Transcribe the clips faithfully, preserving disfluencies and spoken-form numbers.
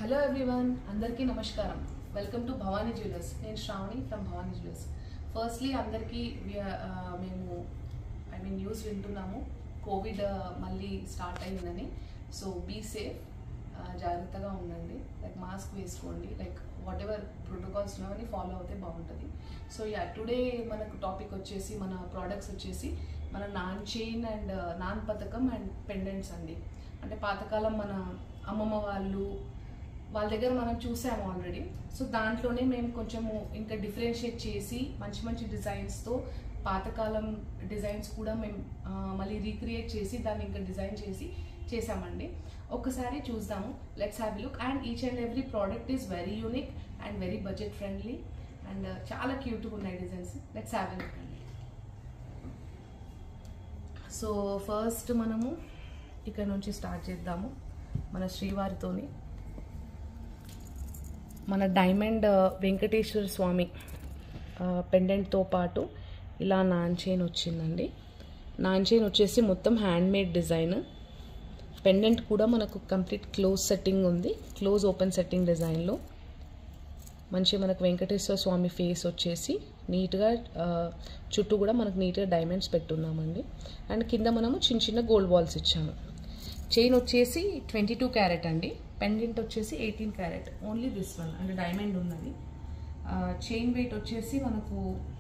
Hello everyone, అందరికీ నమస్కారం. Welcome to Bhavani jewellers. నేను Sravani from Bhavani jewellers. Firstly అందరికీ మేము ఐ మీన్ న్యూస్ వింటున్నాము, కోవిడ్ మళ్ళీ స్టార్ట్ అయిందని. సో బీ సేఫ్, జాగ్రత్తగా ఉండండి. లైక్ మాస్క్ వేసుకోండి, లైక్ వాట్ ఎవర్ ప్రోటోకాల్స్ ఉన్నాయని ఫాలో అవుతే బాగుంటుంది. సో యా, టుడే మనకు టాపిక్ వచ్చేసి మన ప్రోడక్ట్స్ వచ్చేసి మన నాన్ చైన్ అండ్ నాన్ పథకం అండ్ పెండెంట్స్ అండి. అంటే పాతకాలం మన అమ్మమ్మ వాళ్ళు వాళ్ళ దగ్గర మనం చూసాము ఆల్రెడీ. సో దాంట్లోనే మేము కొంచెము ఇంకా డిఫరెన్షియేట్ చేసి మంచి మంచి డిజైన్స్తో పాతకాలం డిజైన్స్ కూడా మేము మళ్ళీ రీక్రియేట్ చేసి దాన్ని ఇంకా డిజైన్ చేసి చేసామండి. ఒక్కసారి చూద్దాము, let's have look. And each and every product is very unique and very budget friendly and చాలా క్యూట్గా ఉన్నాయి డిజైన్స్. లెట్స్ హ్యావ్ లుక్ అండి. సో ఫస్ట్ మనము ఇక్కడ నుంచి స్టార్ట్ చేద్దాము. మన శ్రీవారితోని మన డైమండ్ వెంకటేశ్వర స్వామి పెండెంట్తో పాటు ఇలా నాన్ చైన్ వచ్చిందండి. నాన్ చైన్ వచ్చేసి మొత్తం హ్యాండ్మేడ్ డిజైన్. పెండెంట్ కూడా మనకు కంప్లీట్ క్లోజ్ సెట్టింగ్ ఉంది, క్లోజ్ ఓపెన్ సెట్టింగ్ డిజైన్లో. మంచి మనకు వెంకటేశ్వర స్వామి ఫేస్ వచ్చేసి నీట్గా చుట్టూ కూడా మనకు నీట్గా డైమండ్స్ పెట్టున్నామండి. అండ్ కింద మనము చిన్న చిన్న గోల్డ్ బాల్స్ ఇచ్చాము. చైన్ వచ్చేసి ట్వంటీ టూ క్యారెట్ అండి, పెండెంట్ వచ్చేసి eighteen carat, only this one అంటే డైమండ్ ఉన్నది. చైన్ వెయిట్ వచ్చేసి మనకు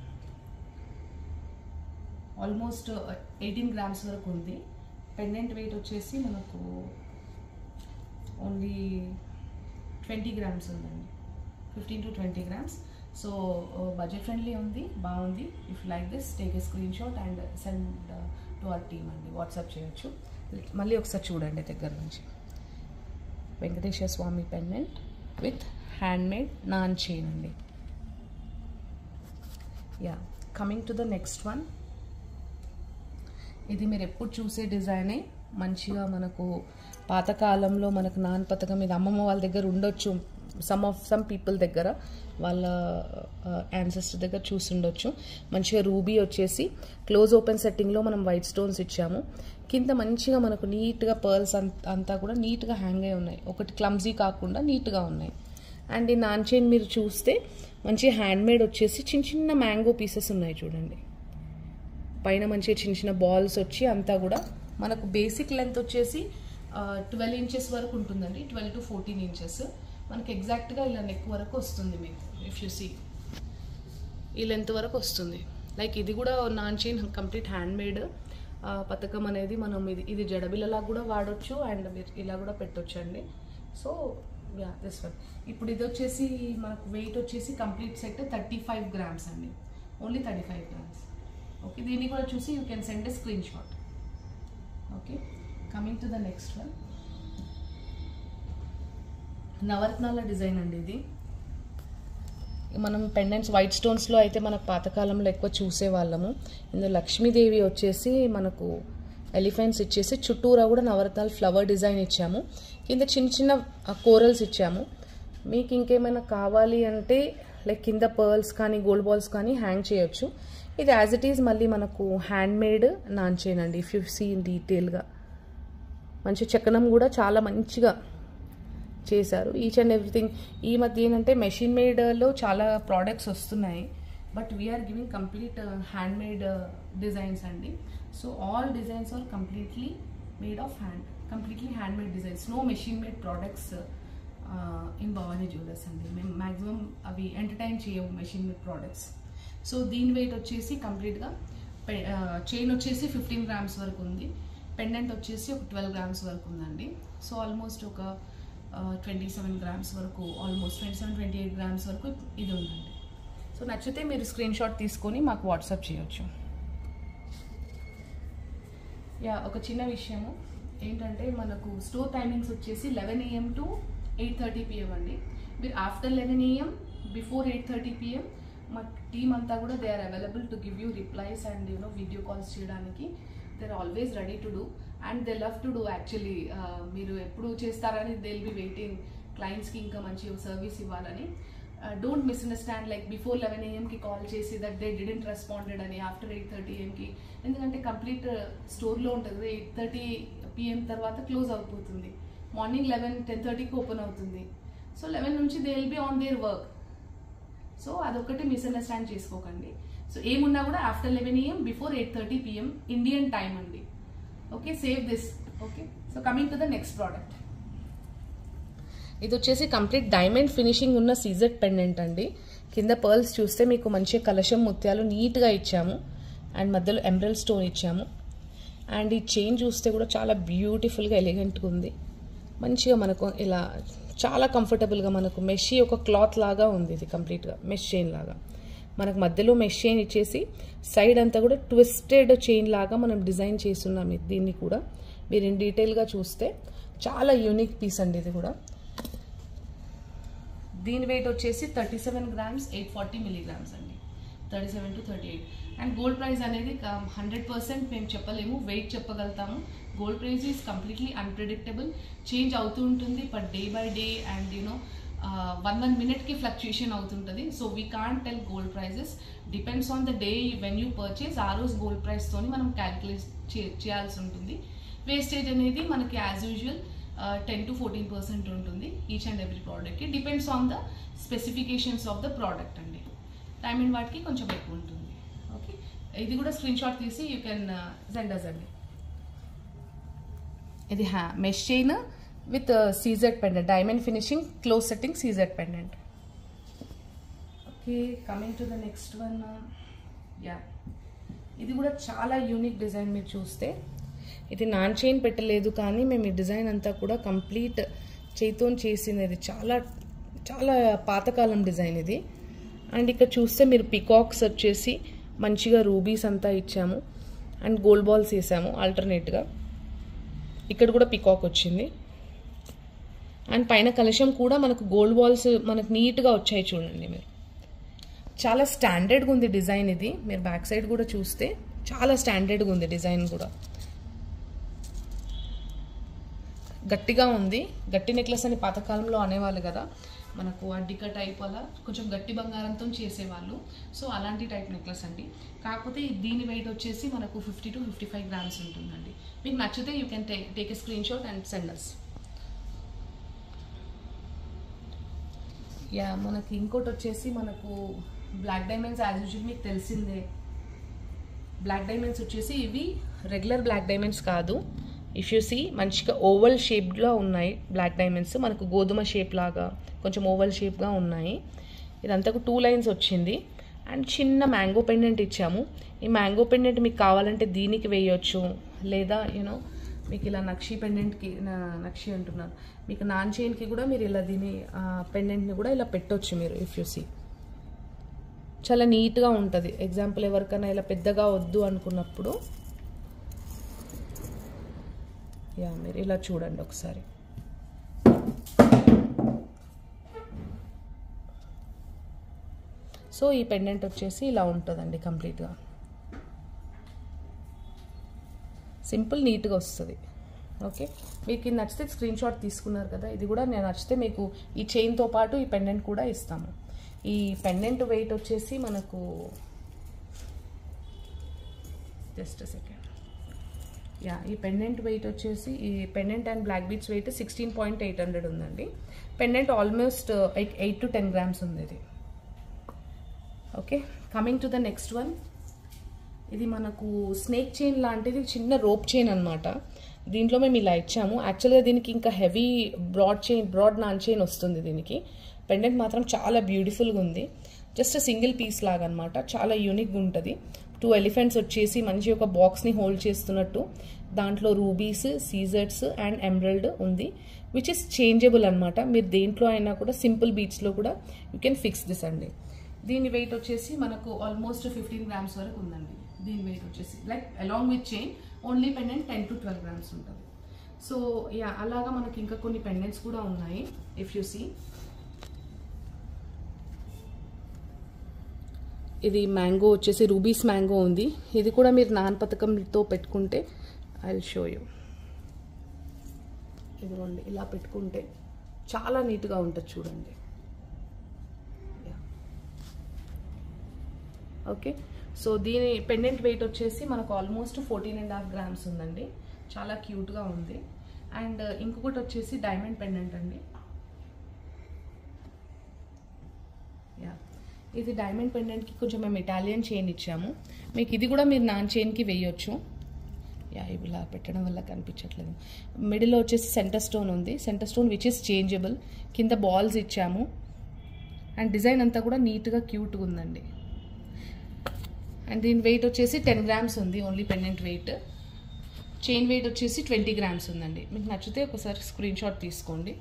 ఆల్మోస్ట్ ఎయిటీన్ గ్రామ్స్ వరకు ఉంది. పెండెంట్ వెయిట్ వచ్చేసి మనకు ఓన్లీ ట్వంటీ గ్రామ్స్ ఉందండి, fifteen to twenty grams. So budget friendly ఉంది, బాగుంది. If like this take a screenshot and send to our team అండి, వాట్సాప్ చేయొచ్చు. మళ్ళీ ఒకసారి చూడండి దగ్గర నుంచి. Venkateswara Swami pendant with handmade నాన్ చైన్ అండి. Yeah, coming to the next one. ఇది మీరు ఎప్పుడు చూసే డిజైనే, మంచిగా మనకు పాతకాలంలో మనకు నాన్ పథకం ఇది అమ్మమ్మ వాళ్ళ దగ్గర ఉండొచ్చు, సమ్ ఆఫ్ సమ్ పీపుల్ దగ్గర వాళ్ళ యాన్సెస్టర్ దగ్గర చూసి ఉండొచ్చు. మంచిగా రూబీ వచ్చేసి క్లోజ్ ఓపెన్ సెట్టింగ్లో మనం వైట్ స్టోన్స్ ఇచ్చాము. కింద మంచిగా మనకు నీట్గా పర్ల్స్ అంతా కూడా నీట్గా హ్యాంగ్ అయి ఉన్నాయి, ఒకటి క్లమ్జీ కాకుండా నీట్గా ఉన్నాయి. అండ్ ఈ నాన్ చైన్ మీరు చూస్తే మంచిగా హ్యాండ్మేడ్ వచ్చేసి చిన్న చిన్న మ్యాంగో పీసెస్ ఉన్నాయి చూడండి. పైన మంచిగా చిన్న చిన్న బాల్స్ వచ్చి అంతా కూడా మనకు బేసిక్ లెంత్ వచ్చేసి ట్వెల్వ్ ఇంచెస్ వరకు ఉంటుందండి, ట్వెల్వ్ టు ఫోర్టీన్ ఇంచెస్ మనకి ఎగ్జాక్ట్గా ఇలా నెక్ వరకు వస్తుంది. మీకు ఇఫ్ యూ సీ ఈ లెంత్ వరకు వస్తుంది. లైక్ ఇది కూడా నాన్ చైన్ కంప్లీట్ హ్యాండ్మేడ్ పథకం అనేది మనం ఇది ఇది జడబిల్లలా కూడా వాడచ్చు అండ్ మీరు ఇలా కూడా పెట్టొచ్చు అండి. So yeah, this one. ఇప్పుడు ఇది వచ్చేసి మనకు వెయిట్ వచ్చేసి complete set thirty five grams అండి, only thirty five grams. Okay, దీన్ని కూడా చూసి you can send a screenshot. Okay, coming to the next one. నవరత్నాల డిజైన్ అండి ఇది. మనం పెండెంట్స్ వైట్ స్టోన్స్లో అయితే మనకు పాతకాలంలో ఎక్కువ చూసేవాళ్ళము. ఇందులో లక్ష్మీదేవి వచ్చేసి మనకు ఎలిఫెంట్స్ ఇచ్చేసి చుట్టూరా కూడా నవరత్నాల ఫ్లవర్ డిజైన్ ఇచ్చాము. కింద చిన్న చిన్న కోరల్స్ ఇచ్చాము. మీకు ఇంకేమైనా కావాలి అంటే లైక్ కింద పర్ల్స్ కానీ గోల్డ్ బాల్స్ కానీ హ్యాంగ్ చేయొచ్చు. ఇది యాజ్ ఇట్ ఈజ్ మళ్ళీ మనకు హ్యాండ్మేడ్ నాన్ చైన్ అండి. ఇఫ్ యూ సీ ఇన్ డీటెయిల్గా మంచి చెక్కనం కూడా చాలా మంచిగా చేశారు. Each and everything. ఈ మధ్య ఏంటంటే మెషిన్ మేడ్లో చాలా ప్రోడక్ట్స్ వస్తున్నాయి, but we are giving complete handmade designs అండి. So all designs are completely made of hand, completely handmade designs, no machine made products in Bhavani jewellers అండి. మేము మ్యాక్సిమం అవి ఎంటర్టైన్ చేయము మెషిన్ మేడ్ ప్రోడక్ట్స్. సో దీని weight వచ్చేసి కంప్లీట్గా chain వచ్చేసి fifteen grams వరకు ఉంది, పెండెంట్ వచ్చేసి ఒక ట్వెల్వ్ గ్రామ్స్ వరకు ఉందండి. సో ఆల్మోస్ట్ ఒక ట్వంటీ సెవెన్ గ్రామ్స్ వరకు, almost twenty seven twenty eight grams వరకు ఇది ఉందండి. సో నచ్చితే మీరు స్క్రీన్ షాట్ తీసుకొని మాకు వాట్సాప్ చేయొచ్చు. యా, ఒక చిన్న విషయము ఏంటంటే మనకు స్టోర్ టైమింగ్స్ వచ్చేసి eleven AM to eight thirty PM అండి. మీరు after eleven AM before eight thirty PM మా టీమ్ అంతా కూడా they are available to give you replies and you know video calls చేయడానికి. They are always ready to do and they love to do actually. మీరు ఎప్పుడు చేస్తారని they will be waiting క్లయింట్స్కి ఇంకా మంచి సర్వీస్ ఇవ్వాలని. Don't misunderstand like before eleven ఏఎంకి call చేసి దట్ దే డిడెంట్ రెస్పాండెడ్ అని ఆఫ్టర్ ఎయిట్ థర్టీ ఏఎంకి. ఎందుకంటే కంప్లీట్ స్టోర్లో ఉంటుంది, ఎయిట్ థర్టీ పిఎం తర్వాత క్లోజ్ అయిపోతుంది. మార్నింగ్ లెవెన్ టెన్ థర్టీకి ఓపెన్ అవుతుంది. సో లెవెన్ నుంచి they will be on their work. So అదొకటి మిస్అండర్స్టాండ్ చేసుకోకండి. సో ఏమున్నా కూడా after eleven AM before eight thirty PM Indian time అండి. Okay, save this. Okay, so coming to the next product. ఇది వచ్చేసి complete diamond finishing ఉన్న CZ pendant అండి. కింద పర్ల్స్ చూస్తే మీకు మంచిగా కలశం ముత్యాలు నీట్గా ఇచ్చాము అండ్ మధ్యలో ఎమరల్డ్ స్టోన్ ఇచ్చాము. అండ్ ఈ చైన్ చూస్తే కూడా చాలా బ్యూటిఫుల్గా ఎలిగెంట్గా ఉంది. మంచిగా మనకు ఇలా చాలా కంఫర్టబుల్గా మనకు మెష్ ఒక క్లాత్ లాగా ఉంది. ఇది కంప్లీట్గా మెష్ చైన్ లాగా మనకు మధ్యలో మెష్ చైన్ ఇచ్చేసి సైడ్ అంతా కూడా ట్విస్టెడ్ చైన్ లాగా మనం డిజైన్ చేస్తున్నాం. దీన్ని కూడా మీరు ఇన్ డీటెయిల్గా చూస్తే చాలా యూనిక్ పీస్ అండి ఇది కూడా. దీని వెయిట్ వచ్చేసి thirty seven grams eight forty milligrams అండి. Thirty seven to thirty eight and gold price అనేది హండ్రెడ్ పర్సెంట్ మేము చెప్పలేము, వెయిట్ చెప్పగలుగుతాము. Gold price is completely unpredictable, change అవుతూ ఉంటుంది per day by day and you know one one మినిట్కి fluctuation అవుతుంటుంది. So we can't tell gold prices, depends on the day when you purchase. ఆ రోజు gold ప్రైస్తోని మనం క్యాలిక్యులేట్ చేయాల్సి ఉంటుంది. వేస్టేజ్ అనేది మనకి as usual ten to fourteen percent ఉంటుంది ఈచ్ అండ్ ఎవ్రీ ప్రోడక్ట్కి, depends on the specifications of the product అండి. డైమండ్ వాటికి కొంచెం ఎక్కువ ఉంటుంది. ఓకే, ఇది కూడా స్క్రీన్ షాట్ తీసి యూ కెన్ సెండ్ అస్ అండి. ఇది హ్యా mesh chain with CZ pendant, diamond finishing close setting CZ pendant. Okay, coming to the next one. Yeah, ఇది కూడా చాలా యూనిక్ డిజైన్. మీరు చూస్తే ఇది నాన్ చైన్ పెట్టలేదు కానీ మేము ఈ డిజైన్ అంతా కూడా కంప్లీట్ చేయితో చేసినది. చాలా చాలా పాతకాలం డిజైన్ ఇది. అండ్ ఇక్కడ చూస్తే మీరు పికాక్స్ వచ్చేసి మంచిగా రూబీస్ అంతా ఇచ్చాము అండ్ గోల్డ్ బాల్స్ వేసాము ఆల్టర్నేట్గా. ఇక్కడ కూడా పికాక్ వచ్చింది అండ్ పైన కలశం కూడా మనకు గోల్డ్ బాల్స్ మనకు నీట్గా వచ్చాయి చూడండి. మీరు చాలా స్టాండర్డ్గా ఉంది డిజైన్ ఇది. మీరు బ్యాక్ సైడ్ కూడా చూస్తే చాలా స్టాండర్డ్గా ఉంది డిజైన్ కూడా, గట్టిగా ఉంది. గట్టి నెక్లెస్ అని పాతకాలంలో అనేవాళ్ళు కదా, మనకు అడ్డిక టైప్ అలా కొంచెం గట్టి బంగారంతో చేసేవాళ్ళు. సో అలాంటి టైప్ నెక్లెస్ అండి. కాకపోతే దీని వెయిట్ వచ్చేసి మనకు fifty to fifty five grams ఉంటుందండి. మీకు నచ్చితే you can take take a screenshot and send us. Yeah, మనకి ఇంకోటి వచ్చేసి మనకు బ్లాక్ డైమండ్స్ యాజ్ యూజువల్ మీకు తెలిసిందే. బ్లాక్ డైమండ్స్ వచ్చేసి ఇవి రెగ్యులర్ బ్లాక్ డైమండ్స్ కాదు. ఇఫ్ యూ సీ మంచిగా ఓవల్ షేప్లో ఉన్నాయి బ్లాక్ డైమండ్స్. మనకు గోధుమ షేప్ లాగా కొంచెం ఓవల్ షేప్గా ఉన్నాయి. ఇదంతా టూ లైన్స్ వచ్చింది అండ్ చిన్న మ్యాంగో పెండెంట్ ఇచ్చాము. ఈ మ్యాంగో పెండెంట్ మీకు కావాలంటే దీనికి వేయొచ్చు, లేదా యూనో మీకు ఇలా నక్షి పెండెంట్కి నక్షి అంటున్నాను మీకు నాన్ చైన్కి కూడా మీరు ఇలా దీని పెండెంట్ని కూడా ఇలా పెట్టొచ్చు మీరు. ఇఫ్ యూ సీ చాలా నీట్గా ఉంటుంది. ఎగ్జాంపుల్ ఎవరికైనా ఇలా పెద్దగా వద్దు అనుకున్నప్పుడు యా మీరు ఇలా చూడండి ఒకసారి. సో ఈ పెండెంట్ వచ్చేసి ఇలా ఉంటుందండి కంప్లీట్గా. సింపుల్ నీట్గా వస్తుంది. ఓకే, మీకు ఇది నచ్చితే స్క్రీన్ షాట్ తీసుకున్నారు కదా, ఇది కూడా నేను నచ్చితే మీకు ఈ చైన్తో పాటు ఈ పెండెంట్ కూడా ఇస్తాము. ఈ పెండెంట్ వెయిట్ వచ్చేసి మనకు జస్ట్ సెకండ్. యా, ఈ పెండెంట్ వెయిట్ వచ్చేసి ఈ pendant and black beads weight sixteen point eight hundred ఉందండి. Pendant almost eight to ten grams ఉంది ఇది. Okay, coming to the next one. ఇది మనకు స్నేక్ చైన్ లాంటిది, చిన్న రోప్ చైన్ అనమాట. దీంట్లో మేము ఇలా ఇచ్చాము. యాక్చువల్గా దీనికి ఇంకా హెవీ బ్రాడ్ చైన్ బ్రాడ్ నాన్ చైన్ వస్తుంది దీనికి. పెండెంట్ మాత్రం చాలా బ్యూటిఫుల్గా ఉంది. జస్ట్ సింగిల్ పీస్ లాగా అనమాట, చాలా యూనిక్గా ఉంటుంది. టూ ఎలిఫెంట్స్ వచ్చేసి మంచి ఒక బాక్స్ని హోల్డ్ చేస్తున్నట్టు, దాంట్లో రూబీస్, సీజర్స్ అండ్ ఎమరల్డ్ ఉంది, విచ్ ఇస్ చేంజబుల్ అనమాట. మీరు దేంట్లో అయినా కూడా సింపుల్ బీట్స్లో కూడా యూ కెన్ ఫిక్స్ దిస్ అండి. దీని వెయిట్ వచ్చేసి మనకు ఆల్మోస్ట్ ఫిఫ్టీన్ గ్రామ్స్ వరకు ఉందండి. దీని వెయిట్ వచ్చేసి like along with chain only pendant ten to twelve grams ఉంటుంది. సో యా, అలాగా మనకి ఇంకా కొన్ని పెండెంట్స్ కూడా ఉన్నాయి. ఇఫ్ యూ సీ ఇది మ్యాంగో వచ్చేసి రూబీస్ మ్యాంగో ఉంది. ఇది కూడా మీరు నాన్ పథకంతో పెట్టుకుంటే ఐ విల్ షో యూ. ఇదిగోండి, ఇలా పెట్టుకుంటే చాలా నీట్గా ఉంటుంది చూడండి. ఓకే, సో దీని పెండెంట్ వెయిట్ వచ్చేసి మనకు almost fourteen and half grams ఉందండి. చాలా క్యూట్గా ఉంది. అండ్ ఇంకొకటి వచ్చేసి డైమండ్ పెండెంట్ అండి. ఇది డైమండ్ పెండెంట్కి కొంచెం మేము ఇటాలియన్ చైన్ ఇచ్చాము. మీకు ఇది కూడా మీరు నాన్ చైన్కి వేయొచ్చు. యా ఇలా పెట్టడం వల్ల కనిపించట్లేదు. మిడిల్లో వచ్చేసి సెంటర్ స్టోన్ ఉంది. Centre stone which is changeable. కింద బాల్స్ ఇచ్చాము. అండ్ డిజైన్ అంతా కూడా నీట్గా క్యూట్గా ఉందండి. అండ్ దీని వెయిట్ వచ్చేసి టెన్ గ్రామ్స్ ఉంది. Only pendant weight. Chain weight వచ్చేసి ట్వంటీ గ్రామ్స్ ఉందండి. మీకు నచ్చితే ఒకసారి స్క్రీన్ షాట్ తీసుకోండి.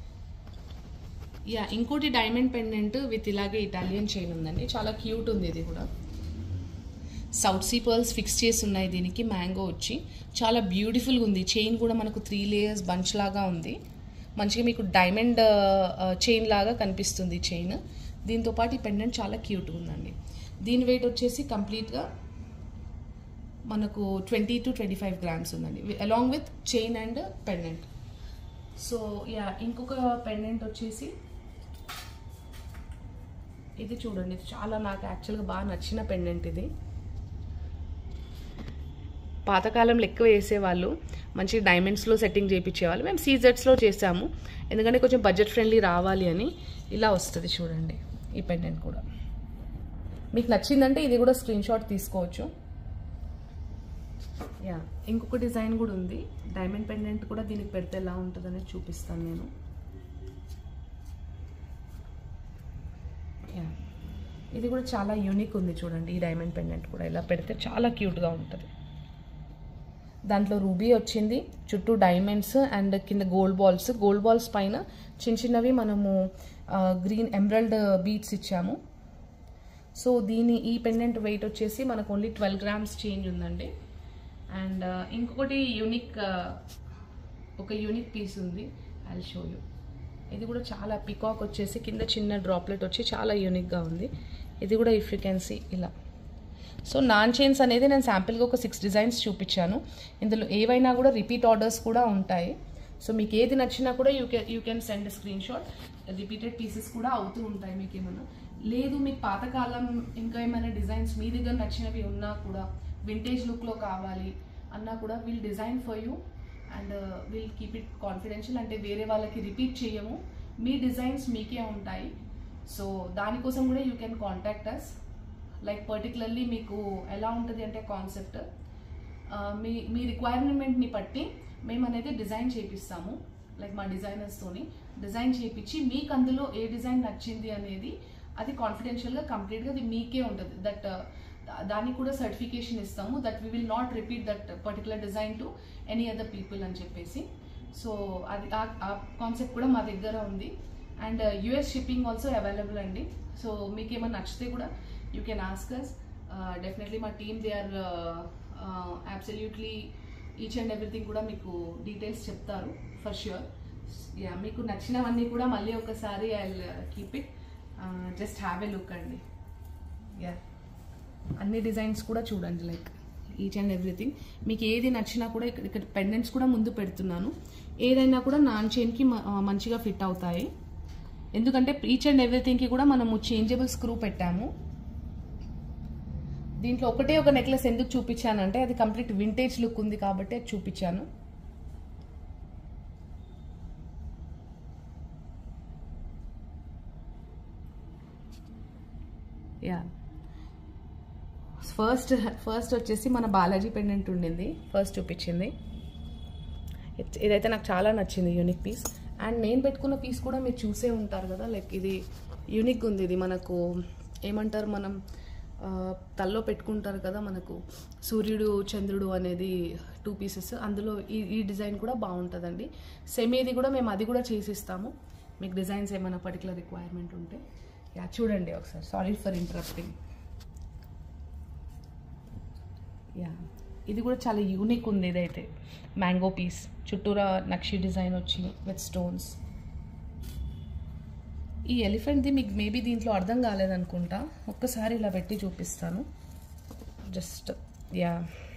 యా ఇంకోటి డైమండ్ పెండెంట్ విత్ ఇలాగే ఇటాలియన్ చైన్ ఉందండి. చాలా క్యూట్ ఉంది. ఇది కూడా సౌత్ సీ పర్ల్స్ ఫిక్స్ చేసి ఉన్నాయి దీనికి. మ్యాంగో వచ్చి చాలా బ్యూటిఫుల్గా ఉంది. చైన్ కూడా మనకు త్రీ లేయర్స్ బంచ్ లాగా ఉంది. మంచిగా మీకు డైమండ్ చైన్ లాగా కనిపిస్తుంది చైన్. దీంతో పాటు ఈ పెండెంట్ చాలా క్యూట్గా ఉందండి. దీని వెయిట్ వచ్చేసి కంప్లీట్గా మనకు twenty two twenty five grams ఉందండి, along with chain and pendant. So yeah ఇంకొక పెండెంట్ వచ్చేసి ఇది చూడండి. చాలా నాకు యాక్చువల్గా బాగా నచ్చిన పెండెంట్ ఇది. పాతకాలంలో ఎక్కువ వేసేవాళ్ళు, మంచి డైమండ్స్లో సెట్టింగ్ చేయించేవాళ్ళు. మేము సీజెట్స్లో చేసాము ఎందుకంటే కొంచెం బడ్జెట్ ఫ్రెండ్లీ రావాలి అని. ఇలా వస్తుంది చూడండి ఈ పెండెంట్ కూడా. మీకు నచ్చిందంటే ఇది కూడా స్క్రీన్ షాట్ తీసుకోవచ్చు. యా ఇంకొక డిజైన్ కూడా ఉంది. డైమండ్ పెండెంట్ కూడా దీనికి పెడితే ఎలా ఉంటుందనేది చూపిస్తాను నేను. యా ఇది కూడా చాలా యూనిక్ ఉంది చూడండి. ఈ డైమండ్ పెండెంట్ కూడా ఇలా పెడితే చాలా క్యూట్గా ఉంటుంది. దాంట్లో రూబీ వచ్చింది, చుట్టూ డైమండ్స్ అండ్ కింద గోల్డ్ బాల్స్. గోల్డ్ బాల్స్ పైన చిన్న చిన్నవి మనము గ్రీన్ ఎమరల్డ్ బీడ్స్ ఇచ్చాము. సో దీని ఈ పెండెంట్ వెయిట్ వచ్చేసి మనకు ఓన్లీ ట్వెల్వ్ గ్రామ్స్ చేంజ్ ఉందండి. అండ్ ఇంకొకటి యూనిక్ ఒక యూనిక్ పీస్ ఉంది. I will show you. ఇది కూడా చాలా పికాక్ వచ్చేసి కింద చిన్న డ్రాప్లెట్ వచ్చి చాలా యూనిక్గా ఉంది. ఇది కూడా ఇఫ్ యూ కెన్ సీ ఇలా. సో నాన్ చైన్స్ అనేది నేను శాంపిల్గా ఒక సిక్స్ డిజైన్స్ చూపించాను. ఇందులో ఏవైనా కూడా రిపీట్ ఆర్డర్స్ కూడా ఉంటాయి. సో మీకు ఏది నచ్చినా కూడా you can you can send screenshot. Repeated pieces కూడా అవుతూ ఉంటాయి. మీకు ఏమైనా లేదు, మీకు పాతకాలం ఇంకా ఏమైనా డిజైన్స్ మీ దగ్గర నచ్చినవి ఉన్నా కూడా, వింటేజ్ లుక్లో కావాలి అన్నా కూడా will design for you and will keep it confidential. అంటే వేరే వాళ్ళకి రిపీట్ చేయము, మీ డిజైన్స్ మీకే ఉంటాయి. సో దానికోసం కూడా you can contact us. Like particularly మీకు ఎలా ఉంటుంది అంటే కాన్సెప్ట్ మీ మీ రిక్వైర్మెంట్ని బట్టి మేము అనేది డిజైన్ చేపిస్తాము. లైక్ మా డిజైనర్స్తోని డిజైన్ చేయించి మీకు అందులో ఏ డిజైన్ నచ్చింది అనేది అది కాన్ఫిడెన్షియల్గా కంప్లీట్గా అది మీకే ఉంటుంది. దట్ దానికి కూడా సర్టిఫికేషన్ ఇస్తాము that we will not repeat that particular design to any other people అని చెప్పేసి. సో అది ఆ కాన్సెప్ట్ కూడా మా దగ్గర ఉంది. And US shipping also available అండి. సో మీకు ఏమైనా నచ్చితే కూడా you can ask us. Definitely మా team they are absolutely each and everything కూడా మీకు డీటెయిల్స్ చెప్తారు ఫర్ ష్యూర్. యా మీకు నచ్చినవన్నీ కూడా మళ్ళీ ఒకసారి I will keep it, just have a look అండి. యా అన్ని డిజైన్స్ కూడా చూడండి, లైక్ ఈచ్ అండ్ ఎవ్రీథింగ్. మీకు ఏది నచ్చినా కూడా ఇక్కడ ఇక్కడ పెండెంట్స్ కూడా ముందు పెడుతున్నాను. ఏదైనా కూడా నాన్ చైన్కి మంచిగా ఫిట్ అవుతాయి. ఎందుకంటే ఈచ్ అండ్ ఎవ్రీథింగ్కి కూడా మనము చేంజబుల్ స్క్రూ పెట్టాము. దీంట్లో ఒకటే ఒక నెక్లెస్ ఎందుకు చూపించానంటే అది కంప్లీట్ వింటేజ్ లుక్ ఉంది కాబట్టి అది చూపించాను. యా ఫస్ట్ ఫస్ట్ వచ్చేసి మన బాలాజీ పెండెంట్ ఉండింది, ఫస్ట్ చూపించింది. ఇదైతే నాకు చాలా నచ్చింది, యూనిక్ పీస్. అండ్ నేను పెట్టుకున్న పీస్ కూడా మీరు చూసే ఉంటారు కదా, లైక్ ఇది యూనిక్ ఉంది. ఇది మనకు ఏమంటారు, మనం తల్లో పెట్టుకుంటారు కదా మనకు సూర్యుడు చంద్రుడు అనేది టూ పీసెస్, అందులో ఈ ఈ డిజైన్ కూడా బాగుంటుందండి. సెమీది కూడా మేము అది కూడా చేసిస్తాము మీకు డిజైన్స్ ఏమైనా పర్టికులర్ రిక్వైర్మెంట్ ఉంటే. యా చూడండి ఒకసారి, సారీ ఫర్ ఇంటరప్టింగ్. యా ఇది కూడా చాలా యూనిక్ ఉంది. ఇదైతే మ్యాంగో పీస్, చుట్టూరా నక్షి డిజైన్ వచ్చి విత్ స్టోన్స్. ఈ ఎలిఫెంట్ది మీకు మేబీ దీంట్లో అర్థం కాలేదనుకుంటా, ఒక్కసారి ఇలా పెట్టి చూపిస్తాను జస్ట్. యా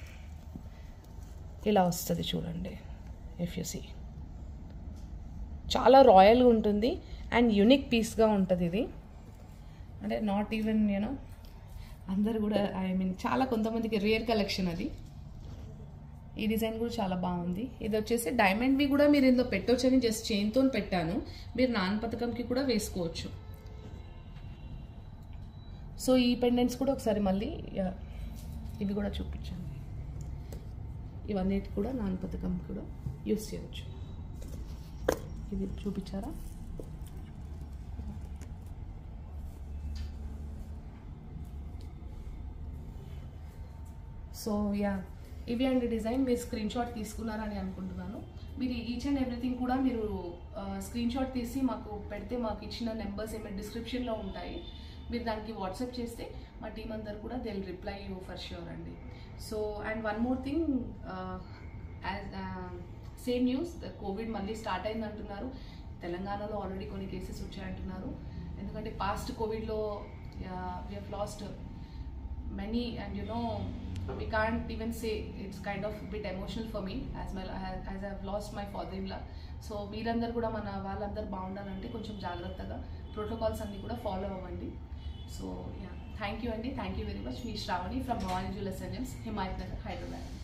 ఇలా వస్తుంది చూడండి, ఇఫ్ యు సీ. చాలా రాయల్గా ఉంటుంది అండ్ యూనిక్ పీస్గా ఉంటుంది ఇది. అంటే నాట్ ఈవెన్ యూనో అందరు కూడా, ఐ మీన్ చాలా కొంతమందికి రేర్ కలెక్షన్ అది. ఈ డిజైన్ కూడా చాలా బాగుంది. ఇది వచ్చేసి డైమండ్వి కూడా మీరు ఇందులో పెట్టవచ్చు అని జస్ట్ చైన్తో పెట్టాను, మీరు నాన్ పథకంకి కూడా వేసుకోవచ్చు. సో ఈ పెండెంట్స్ కూడా ఒకసారి మళ్ళీ ఇవి కూడా చూపించండి. ఇవన్నీ కూడా నాన్ పథకం కూడా యూస్ చేయవచ్చు. ఇది చూపించారా? సో యా ఇవి అండి డిజైన్. మీరు స్క్రీన్ షాట్ తీసుకున్నారని అనుకుంటున్నాను. మీరు ఈచ్ అండ్ ఎవ్రీథింగ్ కూడా మీరు స్క్రీన్ షాట్ తీసి మాకు పెడితే మాకు ఇచ్చిన నెంబర్స్ ఏమైనా డిస్క్రిప్షన్లో ఉంటాయి. మీరు దానికి వాట్సాప్ చేస్తే మా టీం అందరు కూడా they will reply you for sure అండి. So and one more thing, same news, covid మళ్ళీ స్టార్ట్ అయింది అంటున్నారు. తెలంగాణలో ఆల్రెడీ కొన్ని కేసెస్ వచ్చాయంటున్నారు. ఎందుకంటే పాస్ట్ కోవిడ్లో we have lost many, and you know we can't even say, it's kind of a bit emotional for me as well as, as I have lost my father-in-law. So మీరందరూ కూడా మన వాళ్ళందరూ బాగుండాలంటే కొంచెం జాగ్రత్తగా protocols అన్నీ కూడా ఫాలో అవ్వండి. సో యా థ్యాంక్ యూ అండి, థ్యాంక్ యూ వెరీ మచ్. మీ Shravani from Bhavani jewellers and gems, Himayat Nagar, Hyderabad.